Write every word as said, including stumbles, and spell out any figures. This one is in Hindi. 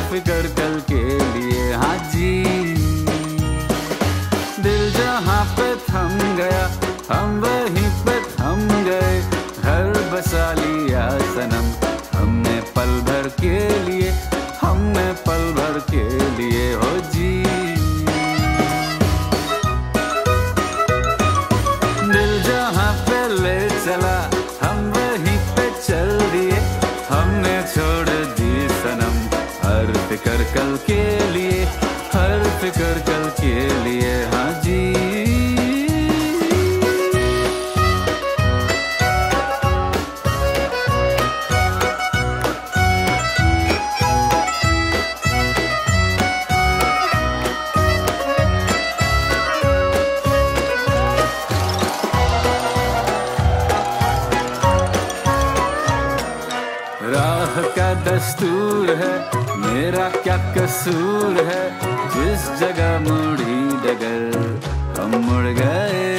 फिक्र कल के लिए। हाँ जी, दिल जहाँ पे थम गया हम वहीं पे थम गए, घर बसा लिया सनम हमने पल भर के लिए, हमने पल भर के लिए। हो जी, दिल जहाँ पे ले चला हम वहीं पे चल दिए, हमने छोड़ दी सनम हर फिक्र कल के लिए, हर फिक्र कल के लिए। हाँ जी, राह का दस्तूर है मेरा क्या कसूर है, जिस जगह मुड़ी डगर हम मुड़ गए।